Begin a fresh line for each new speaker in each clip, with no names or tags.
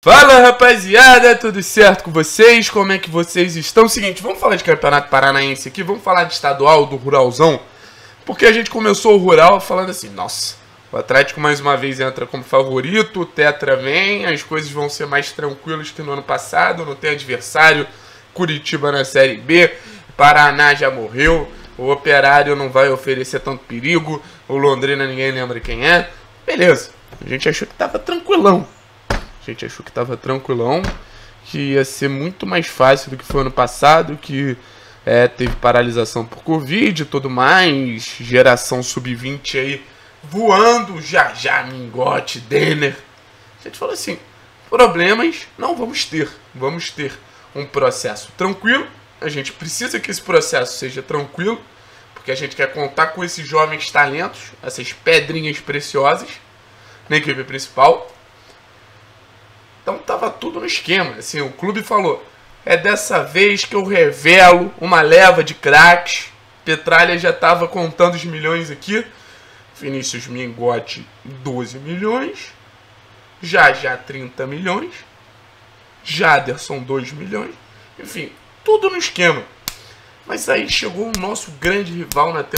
Fala, rapaziada, tudo certo com vocês? Como é que vocês estão? Seguinte, vamos falar de Campeonato Paranaense aqui, vamos falar de estadual, do Ruralzão, porque a gente começou o Rural falando assim, nossa, o Atlético mais uma vez entra como favorito, o Tetra vem, as coisas vão ser mais tranquilas que no ano passado, não tem adversário, Curitiba na Série B, Paraná já morreu, o Operário não vai oferecer tanto perigo, o Londrina ninguém lembra quem é, beleza, a gente achou que tava tranquilão. Que ia ser muito mais fácil do que foi ano passado, que teve paralisação por Covid e tudo mais, geração sub-20 aí voando, já, Mingote, Denner. A gente falou assim, problemas não vamos ter um processo tranquilo, a gente precisa que esse processo seja tranquilo, porque a gente quer contar com esses jovens talentos, essas pedrinhas preciosas na equipe principal. Então tava tudo no esquema, assim, o clube falou, é dessa vez que eu revelo uma leva de craques, Petralha já tava contando os milhões aqui, Vinícius Mingote 12 milhões, já 30 milhões, Jaderson 2 milhões, enfim, tudo no esquema. Mas aí chegou o nosso grande rival na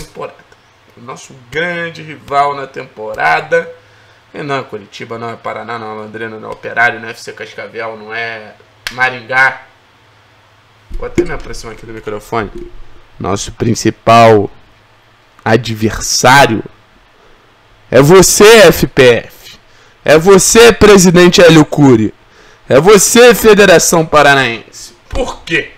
temporada, E não é Curitiba, não é Paraná, não é Londrina, não é Operário, não é FC Cascavel, não é Maringá. Vou até me aproximar aqui do microfone. Nosso principal adversário é você, FPF. É você, presidente Hélio Cury. É você, Federação Paranaense. Por quê?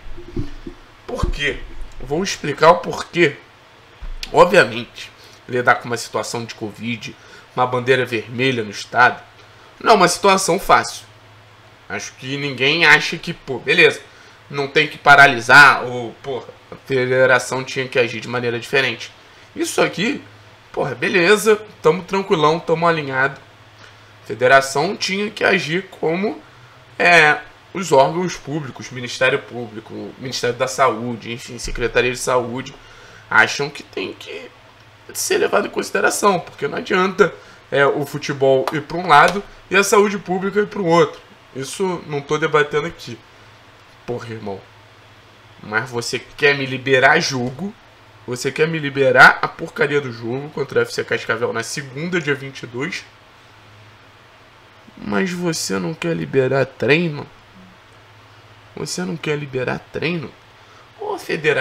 Vou explicar o porquê. Obviamente, lidar com uma situação de Covid, uma bandeira vermelha no estado, não é uma situação fácil. Acho que ninguém acha que, beleza, não tem que paralisar, ou, a federação tinha que agir de maneira diferente. Isso aqui, beleza, tamo tranquilão, tamo alinhado. A federação tinha que agir como os órgãos públicos, Ministério Público, Ministério da Saúde, enfim, Secretaria de Saúde, acham que tem que ser levado em consideração, porque não adianta o futebol ir para um lado e a saúde pública ir para o outro. Isso não estou debatendo aqui. Irmão, mas você quer me liberar jogo, você quer me liberar a porcaria do jogo contra o FC Cascavel na segunda, dia 22, mas você não quer liberar treino? Ô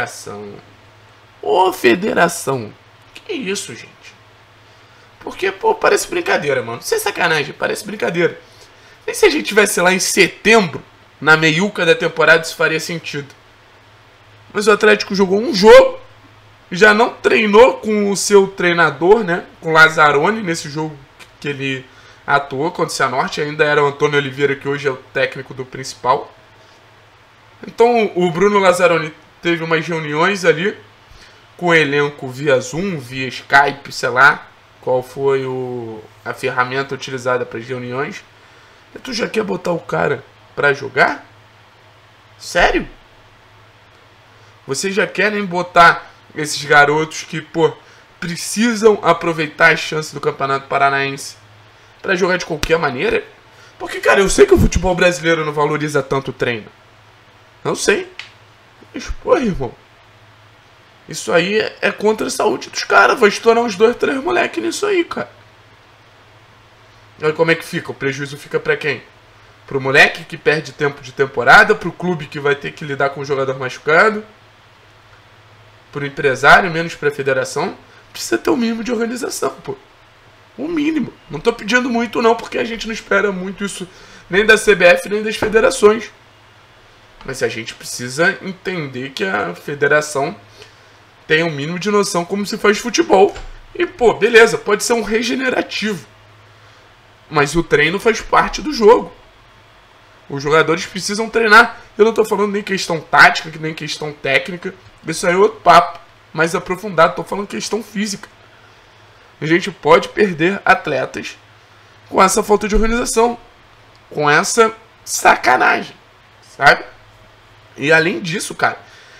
federação, que isso, gente? Porque, parece brincadeira, mano. Sem sacanagem, parece brincadeira. Nem se a gente tivesse lá em setembro, na meiuca da temporada, isso faria sentido. Mas o Atlético jogou um jogo, já não treinou com o seu treinador, né? Com o Lazzaroni, nesse jogo que ele atuou contra o Cianorte. Ainda era o Antônio Oliveira, que hoje é o técnico do principal. Então, o Bruno Lazzaroni teve umas reuniões ali com o elenco via Zoom, via Skype, sei lá qual foi a ferramenta utilizada para as reuniões. E tu já quer botar o cara para jogar? Sério? Vocês já querem botar esses garotos que, precisam aproveitar as chances do Campeonato Paranaense para jogar de qualquer maneira? Porque, cara, eu sei que o futebol brasileiro não valoriza tanto o treino. Não sei. Mas, irmão, isso aí é contra a saúde dos caras. Vai estourar uns 2, 3 moleques nisso aí, cara. Olha como é que fica. O prejuízo fica pra quem? Pro moleque que perde tempo de temporada, pro clube que vai ter que lidar com o jogador machucado, pro empresário, menos pra federação. Precisa ter um mínimo de organização, O mínimo. Não tô pedindo muito não, porque a gente não espera muito isso nem da CBF, nem das federações. Mas a gente precisa entender que a federação tem um mínimo de noção como se faz futebol. E, beleza, pode ser um regenerativo. Mas o treino faz parte do jogo. Os jogadores precisam treinar. Eu não estou falando nem questão tática, nem questão técnica. Isso aí é outro papo, mais aprofundado. Estou falando questão física. A gente pode perder atletas com essa falta de organização. Com essa sacanagem, sabe? E além disso, cara,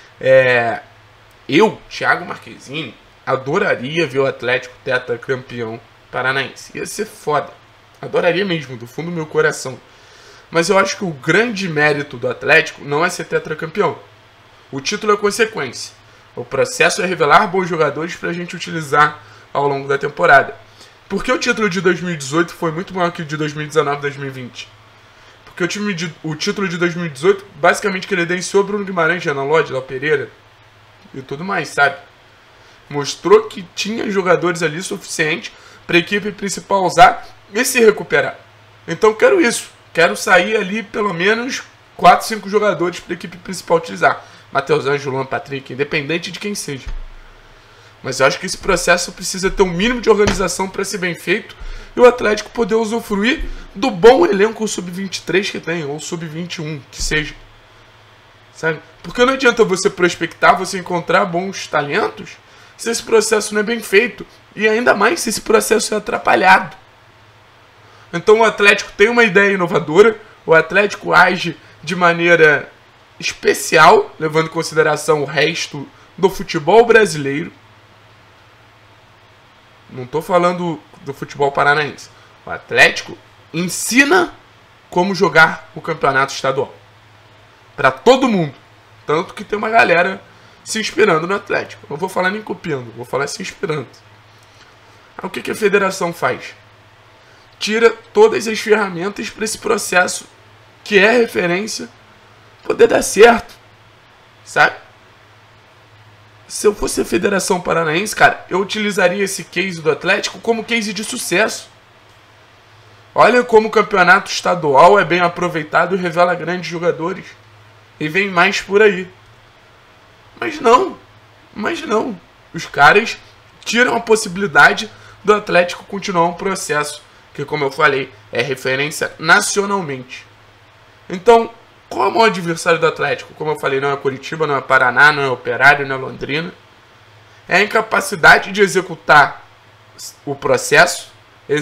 eu, Thiago Marquezine, adoraria ver o Atlético tetracampeão paranaense. Ia ser foda. Adoraria mesmo, do fundo do meu coração. Mas eu acho que o grande mérito do Atlético não é ser tetracampeão. O título é consequência. O processo é revelar bons jogadores para a gente utilizar ao longo da temporada. Porque o título de 2018 foi muito maior que o de 2019 e 2020? Porque o título de 2018 basicamente credenciou Bruno Guimarães, Renan Lodge, Léo Pereira e tudo mais, sabe? Mostrou que tinha jogadores ali suficientes para a equipe principal usar e se recuperar. Então quero isso. Quero sair ali pelo menos 4, 5 jogadores para a equipe principal utilizar. Matheus Anjo, Luan, Patrick, independente de quem seja. Mas eu acho que esse processo precisa ter um mínimo de organização para ser bem feito e o Atlético poder usufruir do bom elenco sub-23 que tem, ou sub-21, que seja. Sabe? Porque não adianta você prospectar, você encontrar bons talentos, se esse processo não é bem feito. E ainda mais se esse processo é atrapalhado. Então o Atlético tem uma ideia inovadora, o Atlético age de maneira especial, levando em consideração o resto do futebol brasileiro. Não estou falando do futebol paranaense. O Atlético ensina como jogar o campeonato estadual. Para todo mundo. Tanto que tem uma galera se inspirando no Atlético. Não vou falar nem copiando, vou falar se inspirando. Aí, o que a federação faz? Tira todas as ferramentas para esse processo, que é referência, poder dar certo. Sabe? Se eu fosse a Federação Paranaense, cara, eu utilizaria esse case do Atlético como case de sucesso. Olha como o campeonato estadual é bem aproveitado e revela grandes jogadores. E vem mais por aí. Mas não. Os caras tiram a possibilidade do Atlético continuar um processo que, como eu falei, é referência nacionalmente. Então, qual é o maior adversário do Atlético? Como eu falei, não é Curitiba, não é Paraná, não é Operário, não é Londrina. É a incapacidade de executar o processo,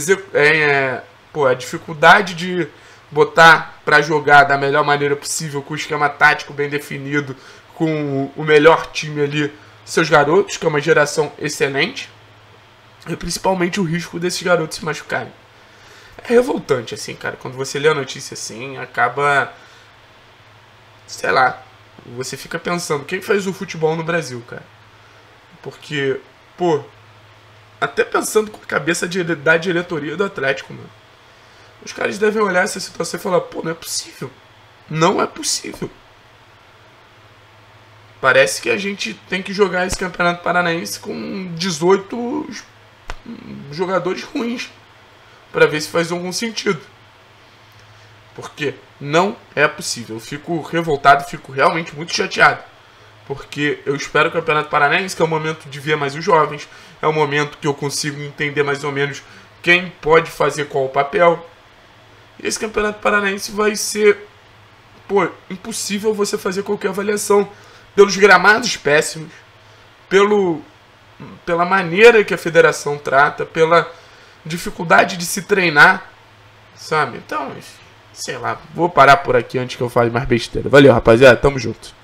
a dificuldade de botar para jogar da melhor maneira possível, com o esquema tático bem definido, com o melhor time ali, seus garotos, que é uma geração excelente, e principalmente o risco desses garotos se machucarem. É revoltante, assim, cara, quando você lê a notícia assim, acaba... Sei lá, você fica pensando, quem faz o futebol no Brasil, cara? Porque, até pensando com a cabeça da diretoria do Atlético, mano. Os caras devem olhar essa situação e falar, não é possível. Não é possível. Parece que a gente tem que jogar esse Campeonato Paranaense com 18 jogadores ruins, para ver se faz algum sentido. Porque não é possível. Eu fico revoltado, fico realmente muito chateado. Porque eu espero que o Campeonato Paranaense, que é o momento de ver mais os jovens, é o momento que eu consigo entender mais ou menos quem pode fazer qual papel. E esse Campeonato Paranaense vai ser, impossível você fazer qualquer avaliação. Pelos gramados péssimos, pela maneira que a federação trata, pela dificuldade de se treinar, sabe? Então, sei lá, vou parar por aqui antes que eu fale mais besteira. Valeu, rapaziada, tamo junto.